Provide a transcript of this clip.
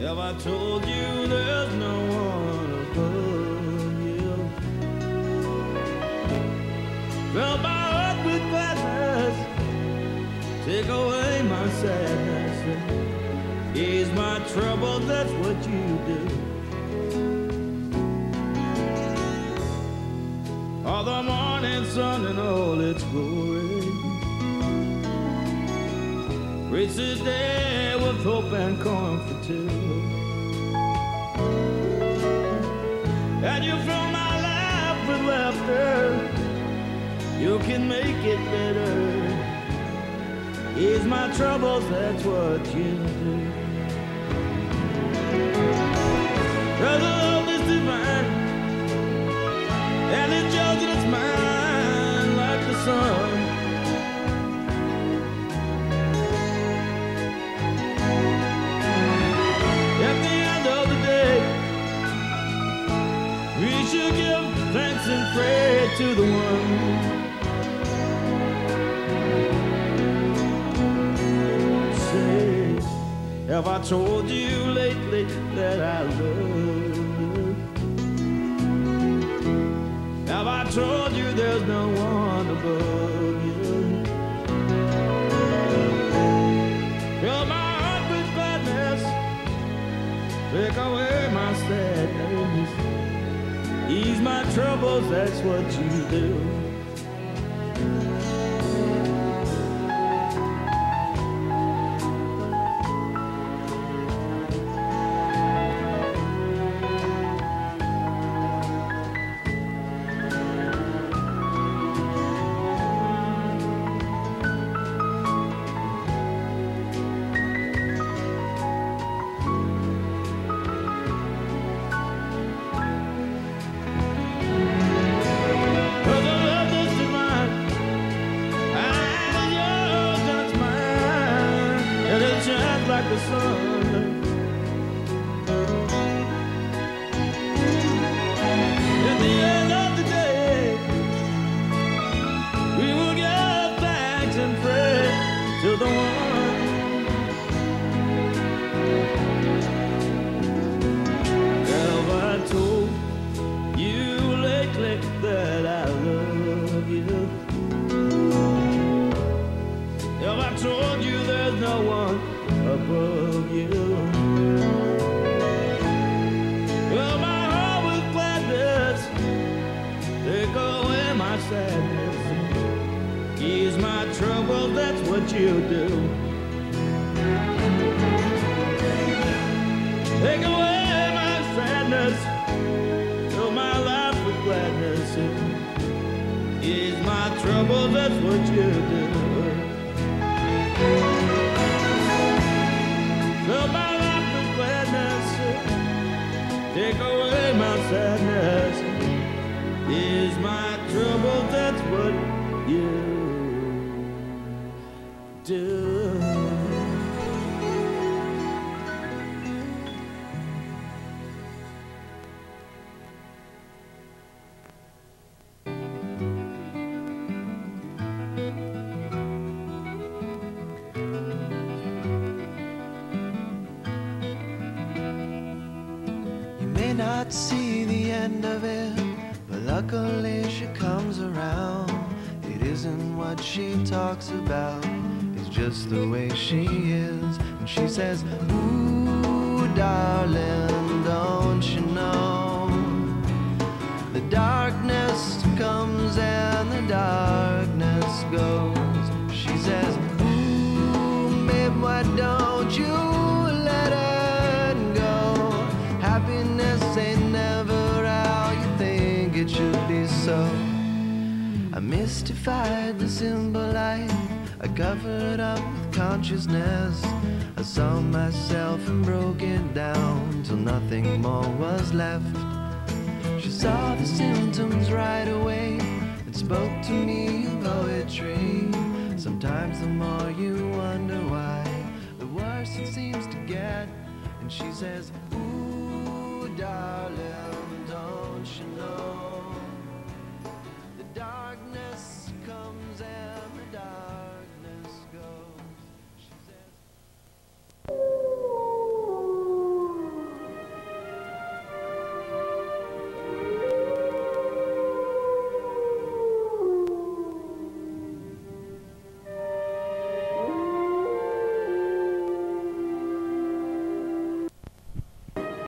Have I told you there's no one above you? Fill my heart with gladness, take away my sadness, ease my trouble, that's what you do. All the morning sun and all its glory, reach the day with hope and comfort too. And you fill my life with laughter, you can make it better. Ease my troubles, that's what you do. Cause the love is divine, and it's yours and it's mine like the sun. At the end of the day, we should give thanks and pray to the one. Say, have I told you lately that I love you? Have I told you there's no one above you? Fill my heart with gladness, take away my sadness, ease my troubles, that's what you do. Like the sun. At the end of the day, we will give thanks and pray to the one. Have I told you lately that I love you? Have I told you there's no one above you? Fill my heart with gladness, take away my sadness, ease my trouble, that's what you do. Take away my sadness, fill my life with gladness, ease my trouble, that's what you do. Fill my life with gladness, take away my sadness, ease my trouble, that's what you do. Not see the end of it, but luckily she comes around. It isn't what she talks about, it's just the way she is. And she says, ooh, darling, don't you know, the darkness comes and the darkness goes. She says, ooh, babe, why don't you let it go? Happiness ain't never how you think it should be so. I mystified the simple life, I covered up with consciousness. I saw myself and broke it down till nothing more was left. She saw the symptoms right away and spoke to me in poetry. Sometimes the more you wonder why, the worse it seems to get. And she says, ooh, darling, don't you know,